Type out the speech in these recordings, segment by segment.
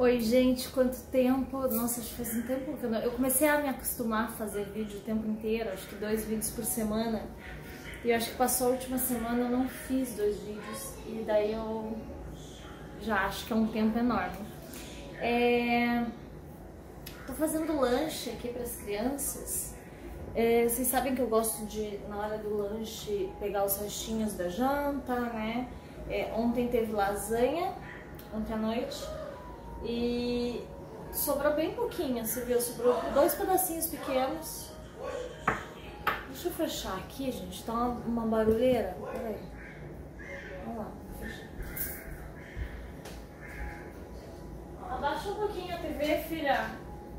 Oi, gente, quanto tempo? Nossa, acho que faz um tempo que eu comecei a me acostumar a fazer vídeo o tempo inteiro, acho que 2 vídeos por semana. E eu acho que passou a última semana eu não fiz 2 vídeos, e daí eu já acho que é um tempo enorme. Tô fazendo lanche aqui para as crianças. Vocês sabem que eu gosto de, na hora do lanche, pegar os restinhos da janta, né? Ontem teve lasanha, ontem à noite, e sobrou bem pouquinho, você viu? Sobrou 2 pedacinhos pequenos. Deixa eu fechar aqui, gente, tá uma barulheira. Peraí. Vamos lá, vou fechar. Abaixa um pouquinho a TV, filha.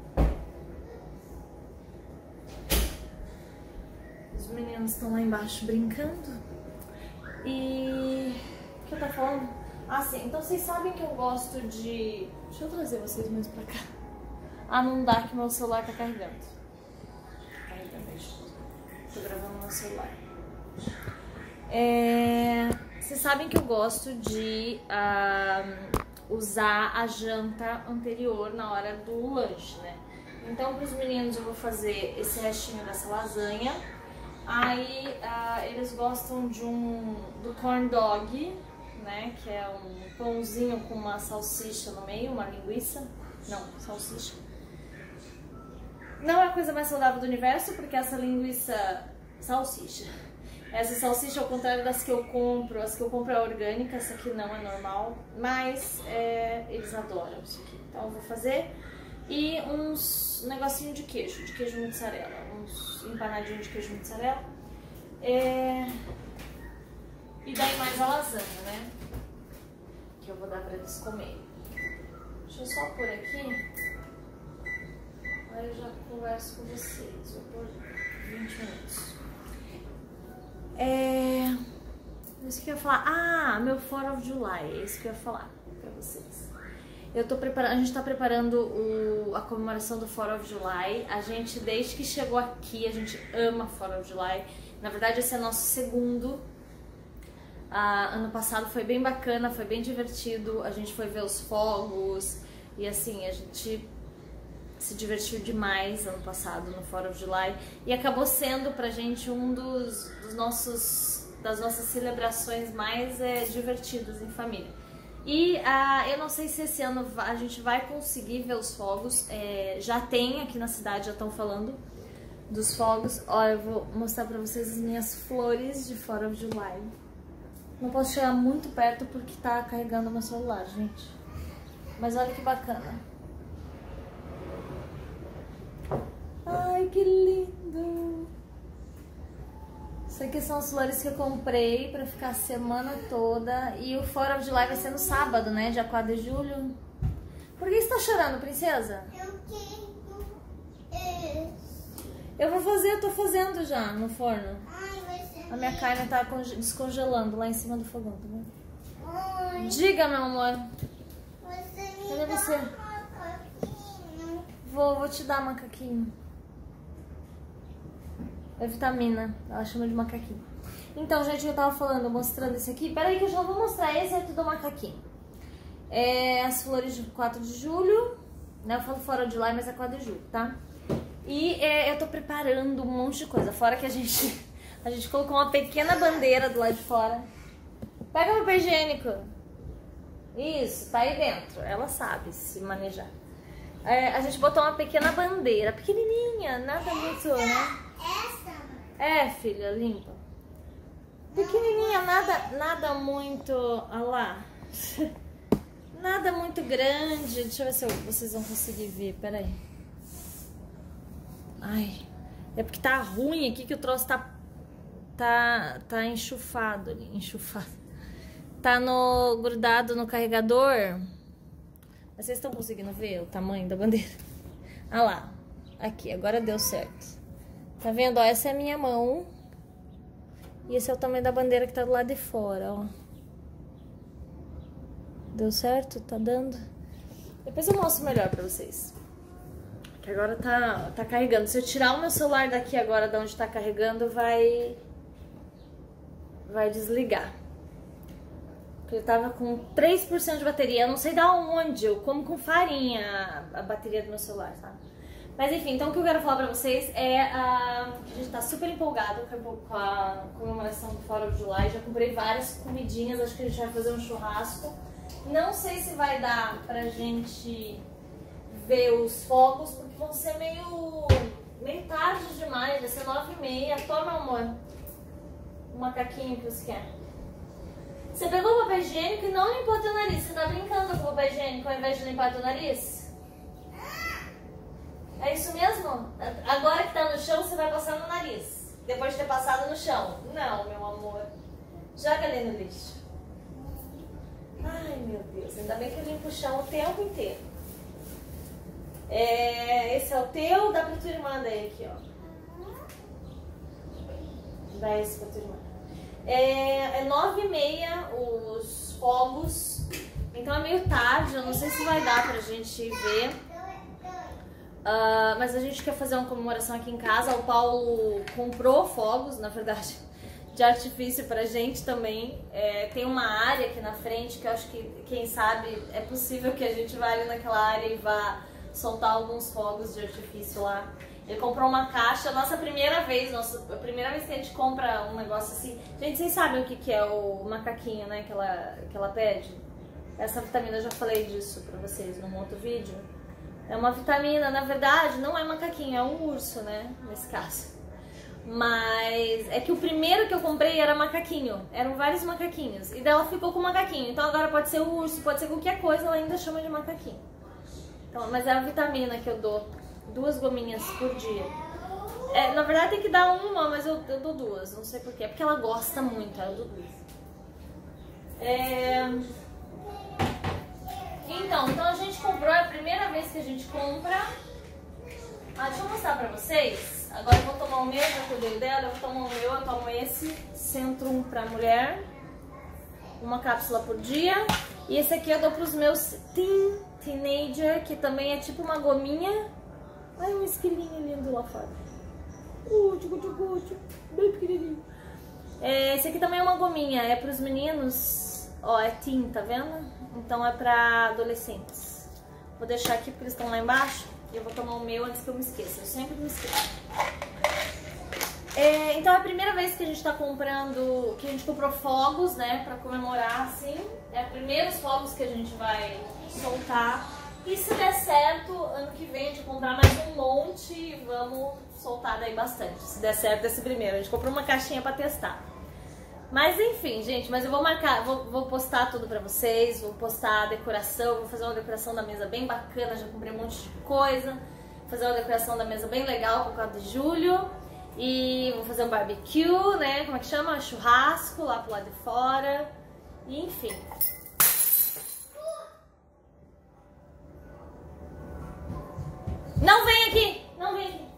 Os meninos estão lá embaixo brincando. E... o que eu tava falando? Ah, sim. Então vocês sabem que eu gosto de... Deixa eu trazer vocês mesmo pra cá. Ah, não dá que meu celular tá carregando. Tô gravando no meu celular. Vocês sabem que eu gosto de usar a janta anterior na hora do lanche, né? Então, para os meninos eu vou fazer esse restinho dessa lasanha. Aí eles gostam do corn dog, né? Que é um pãozinho com uma salsicha no meio, uma linguiça. Não, salsicha. Não é a coisa mais saudável do universo, porque essa linguiça... salsicha. Essa salsicha, ao contrário das que eu compro, as que eu compro é orgânica, essa aqui não é normal, mas eles adoram isso aqui. Então eu vou fazer. E uns negocinho de queijo mussarela, uns empanadinhos de queijo mussarela. E daí mais a lasanha, né? Que eu vou dar pra eles comerem. Deixa eu só pôr aqui. Aí eu já converso com vocês. Vou pôr 20 minutos. Isso que eu ia falar. Ah, meu 4th of July. É isso que eu ia falar pra vocês. Eu tô preparando, a gente tá preparando a comemoração do 4th of July. A gente, desde que chegou aqui, a gente ama 4th of July. Na verdade, esse é nosso segundo. Ano passado foi bem bacana, foi bem divertido. A gente foi ver os fogos. E assim, a gente se divertiu demais ano passado no 4th of July. E acabou sendo pra gente um das nossas celebrações mais divertidas em família. E eu não sei se esse ano a gente vai conseguir ver os fogos. Já tem aqui na cidade, já estão falando dos fogos. Ó, eu vou mostrar pra vocês as minhas flores de 4th of July. Não posso chegar muito perto porque tá carregando meu celular, gente. Mas olha que bacana. Ai, que lindo! Isso aqui são as flores que eu comprei pra ficar a semana toda. E o 4th of July vai ser no sábado, né? Dia 4 de julho. Por que você tá chorando, princesa? Eu quero esse. Eu tô fazendo já no forno. Ai, vai ser A minha carne tá descongelando lá em cima do fogão, tá vendo? Ai, Diga, meu amor. você me Cadê dá você? macaquinho. Vou te dar macaquinho. É vitamina, ela chama de macaquinho. Então, gente, eu tava falando, mostrando esse aqui. Peraí que eu já vou mostrar esse aqui do macaquinho. As flores de 4 de julho. Né? Eu falo 4th of July, mas é 4 de julho, tá? E eu tô preparando um monte de coisa. Fora que a gente colocou uma pequena bandeira do lado de fora. Pega o papel higiênico. Isso, tá aí dentro. Ela sabe se manejar. A gente botou uma pequena bandeira, pequenininha, nada muito, né? Essa? Filha, limpa. Pequenininha, nada muito, olha lá. Nada muito grande. Deixa eu ver se vocês vão conseguir ver, peraí. Ai, é porque tá ruim aqui que o troço tá enxufado ali, Tá grudado no carregador. Mas vocês estão conseguindo ver o tamanho da bandeira? Ah lá, aqui, agora deu certo. Tá vendo? Ó, essa é a minha mão. E esse é o tamanho da bandeira que tá do lado de fora, ó. Deu certo? Tá dando? Depois eu mostro melhor pra vocês. Que agora tá carregando. Se eu tirar o meu celular daqui agora, de onde tá carregando, vai desligar. que ele tava com 3% de bateria. Eu não sei da onde, eu como com farinha a bateria do meu celular, sabe? Mas enfim, então o que eu quero falar pra vocês é que a gente tá super empolgado com a comemoração do 4th of July. Já comprei várias comidinhas, acho que a gente vai fazer um churrasco. Não sei se vai dar pra gente ver os fogos, porque vão ser meio tarde demais, vai ser 9h30. Toma, amor, o macaquinho que você quer. Você pegou o papel higiênico e não limpou teu nariz. Você tá brincando com o papel higiênico ao invés de limpar teu nariz? É isso mesmo? Agora que tá no chão, você vai passar no nariz. Depois de ter passado no chão. Não, meu amor. Joga ali no lixo. Ai, meu Deus. Ainda bem que eu limpo o chão o tempo inteiro. Esse é o teu. Dá pra tua irmã daí aqui, ó. Dá esse pra tua irmã. É 9h30 os fogos. Então é meio tarde. Eu não sei se vai dar pra gente ver. Mas a gente quer fazer uma comemoração aqui em casa. O Paulo comprou fogos, na verdade, de artifício pra gente também. Tem uma área aqui na frente que eu acho que, quem sabe, é possível que a gente vá ali naquela área e vá soltar alguns fogos de artifício lá. Ele comprou uma caixa, a primeira vez que a gente compra um negócio assim. Gente, vocês sabem o que é o macaquinho, né, que ela pede? Essa vitamina, eu já falei disso pra vocês num outro vídeo. É uma vitamina, na verdade, não é macaquinho, é um urso, né, nesse caso. Mas é que o primeiro que eu comprei era macaquinho, eram vários macaquinhos. E dela ficou com macaquinho, então agora pode ser o urso, pode ser qualquer coisa, ela ainda chama de macaquinho. Então, mas é a vitamina que eu dou, 2 gominhas por dia. Na verdade tem que dar uma, mas eu dou 2, não sei porquê, é porque ela gosta muito, eu dou 2. Então a gente comprou, é a primeira vez que a gente compra. Deixa eu mostrar pra vocês. Agora eu vou tomar o meu, já cuidei dela, eu vou tomar o meu, eu tomo esse Centrum pra mulher. Uma cápsula por dia. E esse aqui eu dou pros meus teenager, que também é tipo uma gominha. Ai, um esquilinho lindo lá fora. Bem pequenininho. Esse aqui também é uma gominha, é pros meninos. Ó, é teen, tá vendo? Então é pra adolescentes. Vou deixar aqui porque eles estão lá embaixo. E eu vou tomar o meu antes que eu me esqueça. Eu sempre me esqueço. Então é a primeira vez que a gente tá comprando, que a gente comprou fogos, né, pra comemorar, assim. É os primeiros fogos que a gente vai soltar. E se der certo, ano que vem a gente comprar mais um monte e vamos soltar daí bastante. Se der certo esse primeiro. A gente comprou uma caixinha pra testar. Mas enfim, gente, mas eu vou marcar, vou postar tudo pra vocês, vou postar a decoração, vou fazer uma decoração da mesa bem bacana, já comprei um monte de coisa. Vou fazer uma decoração da mesa bem legal pro 4 de julho. E vou fazer um barbecue, né, como é que chama? Churrasco lá pro lado de fora. E enfim. Não vem aqui! Não vem aqui!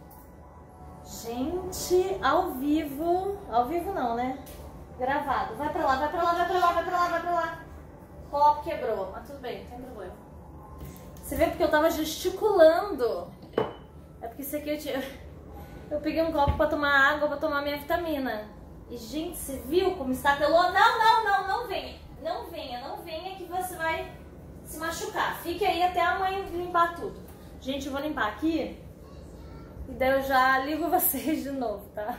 Gente, ao vivo não, né? Gravado. Vai pra lá, vai pra lá, vai pra lá, vai pra lá, vai pra lá. O copo quebrou, mas tudo bem, não tem problema. Você vê porque eu tava gesticulando. É porque isso aqui eu peguei um copo pra tomar água, pra tomar minha vitamina. E, gente, você viu como está pelou? Não venha. Não venha que você vai se machucar. Fique aí até a mãe limpar tudo. Gente, eu vou limpar aqui. E daí eu já ligo vocês de novo, tá?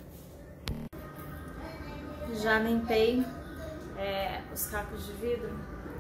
Já limpei os cacos de vidro.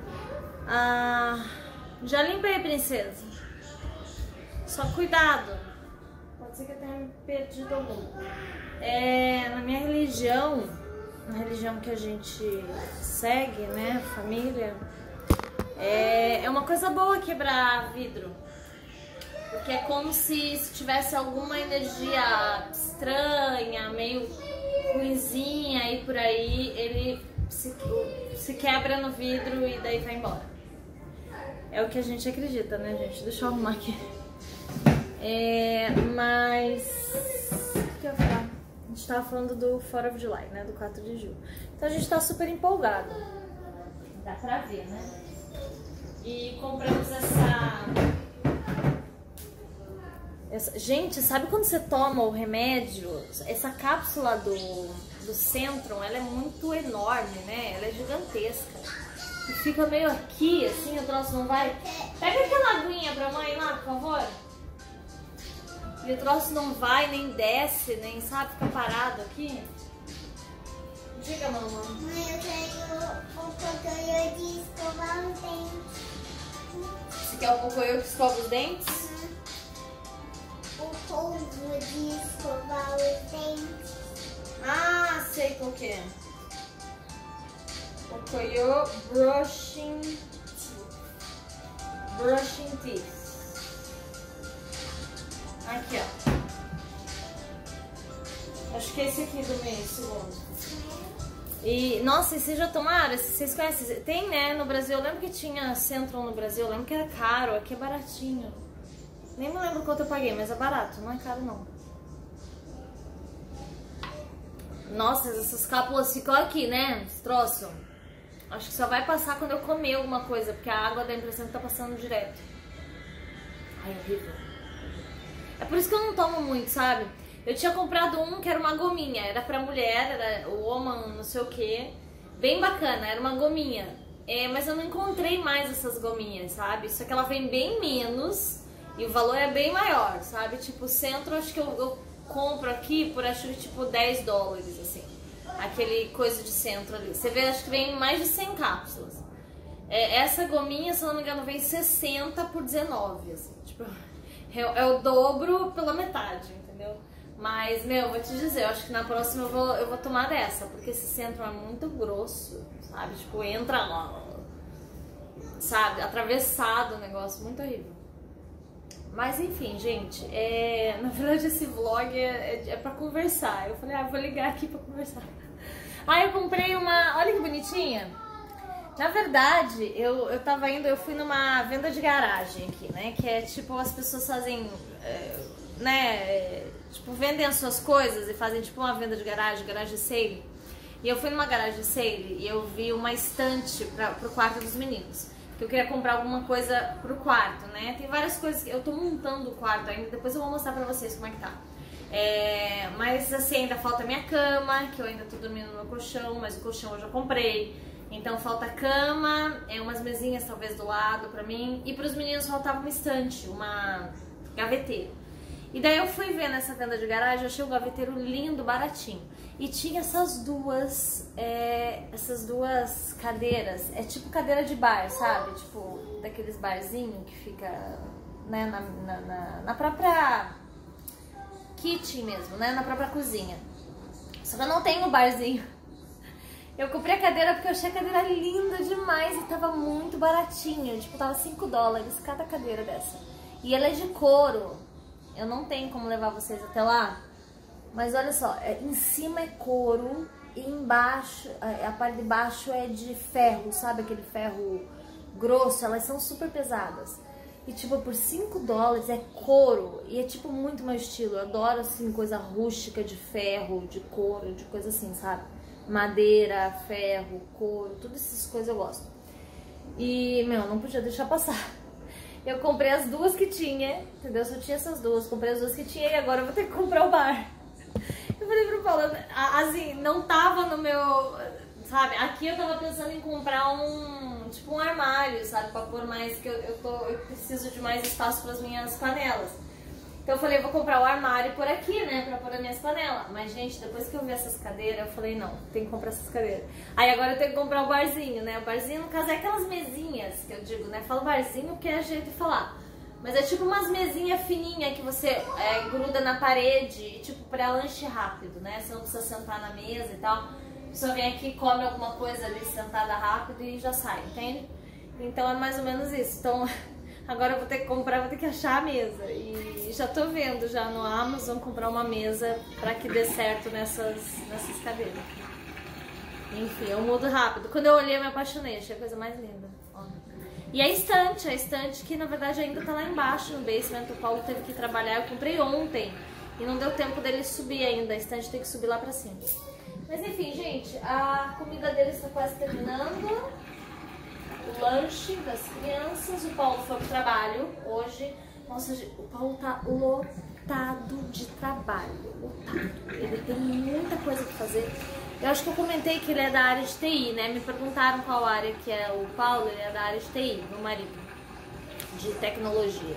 Já limpei, princesa. Só cuidado. Pode ser que eu tenha perdido algum. Na minha religião, na religião que a gente segue, né, família, é uma coisa boa quebrar vidro. Porque é como se tivesse alguma energia estranha, meio ruinzinha aí por aí, ele se quebra no vidro e daí vai embora. É o que a gente acredita, né, gente? Deixa eu arrumar aqui. Mas o que eu ia falar? A gente tava falando do 4th of July, né? Do 4 de julho. Então a gente tá super empolgado. Dá pra ver, né? E compramos essa... Gente, sabe quando você toma o remédio? Essa cápsula do do Centrum, ela é muito enorme, né? Ela é gigantesca. E fica meio aqui, assim, o troço não vai... Pega aquela aguinha pra mãe lá, por favor. E o troço não vai, nem desce, nem, sabe, fica parado aqui. Diga, mamãe. Mãe, eu quero o pocoyo de escovar os dentes. Você quer o pocoyo que escova os dentes? O polvo de escovar os dentes. Ah, sei qual que é. Pocoyo brushing teeth. Aqui, ó. Acho que é esse aqui do meio, segundo. E, nossa, e vocês já tomaram? Vocês conhecem? Tem, né, no Brasil. Eu lembro que tinha Centrum no Brasil. Eu lembro que era caro. Aqui é baratinho. Nem me lembro quanto eu paguei, mas é barato. Não é caro, não. Nossa, essas cápsulas ficam aqui, né? Esse troço. Acho que só vai passar quando eu comer alguma coisa, porque a água dá a impressão que tá passando direto. Ai, horrível. É por isso que eu não tomo muito, sabe? Eu tinha comprado um que era uma gominha. Era pra mulher, era o woman, não sei o que. Bem bacana, era uma gominha. Mas eu não encontrei mais essas gominhas, sabe? Só que ela vem bem menos e o valor é bem maior, sabe? Tipo, o Centro, acho que eu compro aqui por acho que tipo $10, assim. Aquele coisa de Centro ali. Você vê, acho que vem mais de 100 cápsulas. Essa gominha, se eu não me engano, vem 60 por 19, assim. Tipo, é o dobro pela metade, entendeu? Mas, meu, vou te dizer, eu acho que na próxima eu vou tomar dessa, porque esse Centro é muito grosso, sabe? Tipo, entra lá, sabe? Atravessado o negócio, muito horrível. Mas enfim, gente, na verdade esse vlog é pra conversar. Eu falei, vou ligar aqui pra conversar. Eu comprei uma, olha que bonitinha. Na verdade, eu fui numa venda de garagem aqui, né? Que é tipo, as pessoas fazem, tipo, vendem as suas coisas e fazem tipo uma venda de garagem sale. E eu fui numa garagem sale e eu vi uma estante pro quarto dos meninos. Que eu queria comprar alguma coisa pro quarto, né? Tem várias coisas que eu tô montando o quarto ainda, depois eu vou mostrar pra vocês como é que tá. Mas assim, ainda falta a minha cama, que eu ainda tô dormindo no meu colchão, mas o colchão eu já comprei. Então falta a cama, umas mesinhas talvez do lado pra mim. E pros meninos faltava uma estante, uma gaveteira. E daí eu fui ver nessa venda de garagem, eu achei um gaveteiro lindo, baratinho. E tinha essas duas cadeiras, é tipo cadeira de bar, sabe? Tipo, daqueles barzinhos que fica, né, na própria kitchen mesmo, né? Na própria cozinha. Só que eu não tenho barzinho. Eu comprei a cadeira porque eu achei a cadeira linda demais e tava muito baratinha. Tipo, tava $5 cada cadeira dessa. E ela é de couro. Eu não tenho como levar vocês até lá. Mas olha só, em cima é couro e embaixo, a parte de baixo é de ferro, sabe? Aquele ferro grosso, elas são super pesadas. E tipo, por $5 é couro e é tipo muito meu estilo. Eu adoro assim, coisa rústica de ferro, de couro, de coisa assim, sabe? Madeira, ferro, couro, todas essas coisas eu gosto. E, meu, não podia deixar passar. Eu comprei as duas que tinha, entendeu? Só tinha essas duas, comprei as duas que tinha e agora eu vou ter que comprar o bar. Eu falei pro Paulo, assim, não tava no meu, sabe? Aqui eu tava pensando em comprar tipo um armário, sabe? Pra pôr mais, que eu preciso de mais espaço para as minhas panelas. Então eu falei, eu vou comprar o armário por aqui, né? Pra pôr as minhas panelas. Mas, gente, depois que eu vi essas cadeiras, eu falei, não, tem que comprar essas cadeiras. Aí agora eu tenho que comprar o barzinho, né? O barzinho, no caso, é aquelas mesinhas que eu digo, né? Falo barzinho porque é jeito de falar. Mas é tipo umas mesinhas fininhas que você gruda na parede, tipo pra lanche rápido, né? Você não precisa sentar na mesa e tal. Só vem aqui, come alguma coisa ali sentada rápido e já sai, entende? Então é mais ou menos isso. Então agora eu vou ter que comprar, vou ter que achar a mesa. E já tô vendo já no Amazon comprar uma mesa pra que dê certo nessas cadeiras. Enfim, eu mudo rápido. Quando eu olhei eu me apaixonei, achei a coisa mais linda. Ó. E a estante que na verdade ainda tá lá embaixo no basement, o Paulo teve que trabalhar, eu comprei ontem e não deu tempo dele subir ainda, a estante tem que subir lá pra cima. Mas enfim, gente, a comida deles está quase terminando, o lanche das crianças, o Paulo foi pro trabalho hoje, nossa, o Paulo tá lotado de trabalho, lotado, ele tem muita coisa pra fazer. Eu acho que eu comentei que ele é da área de TI, né? Me perguntaram qual área que é o Paulo, ele é da área de TI, meu marido, de tecnologia.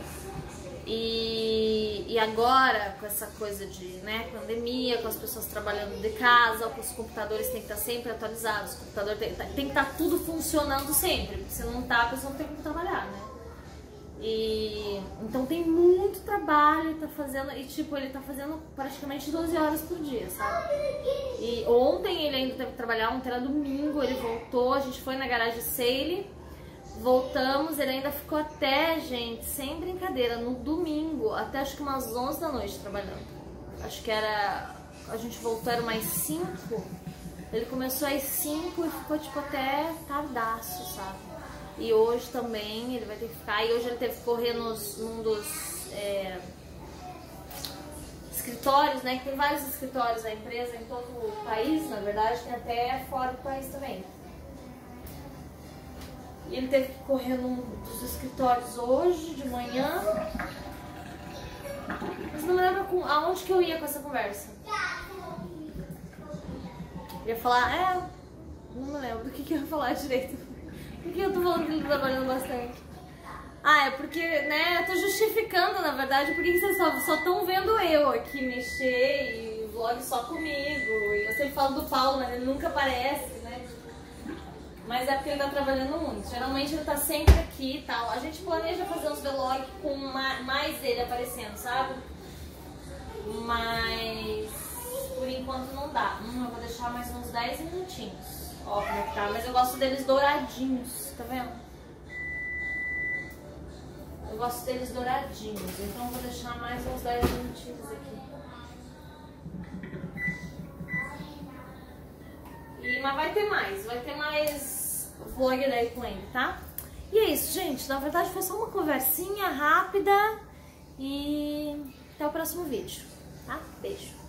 E agora, com essa coisa de, né, pandemia, com as pessoas trabalhando de casa, os computadores têm que estar sempre atualizados, o computador tem que estar tudo funcionando sempre, porque se não tá, a pessoa não tem como trabalhar, né? E então tem muito trabalho, ele tá fazendo, e tipo, ele tá fazendo praticamente 12 horas por dia, sabe? E ontem ele ainda teve que trabalhar, ontem era domingo, ele voltou, a gente foi na garagem sale, voltamos, ele ainda ficou até, gente, sem brincadeira, no domingo, até acho que umas 11 da noite trabalhando. Acho que era, a gente voltou, era umas 5, ele começou às 5 e ficou tipo até tardaço, sabe? E hoje também ele vai ter que ficar, e hoje ele teve que correr num dos escritórios, né, que tem vários escritórios da empresa em todo o país, na verdade, tem até fora do país também. E ele teve que correr num dos escritórios hoje, de manhã. Mas não me lembro aonde que eu ia com essa conversa. Eu ia falar, não me lembro do que eu ia falar direito. Por que eu tô falando que ele tá trabalhando bastante? Ah, é porque, né, eu tô justificando, na verdade, porque vocês só estão vendo eu aqui mexer e vlog só comigo. E eu sempre falo do Paulo, mas ele nunca aparece, né? Mas é porque ele tá trabalhando muito. Geralmente ele tá sempre aqui e tal. A gente planeja fazer uns vlogs com mais ele aparecendo, sabe? Mas por enquanto não dá. Eu vou deixar mais uns 10 minutinhos. Ó como é que tá. Mas eu gosto deles douradinhos, tá vendo? Eu gosto deles douradinhos. Então eu vou deixar mais uns 10 minutinhos aqui. Mas vai ter mais vlog daí com ele, tá? E é isso, gente. Na verdade foi só uma conversinha rápida. E até o próximo vídeo, tá? Beijo.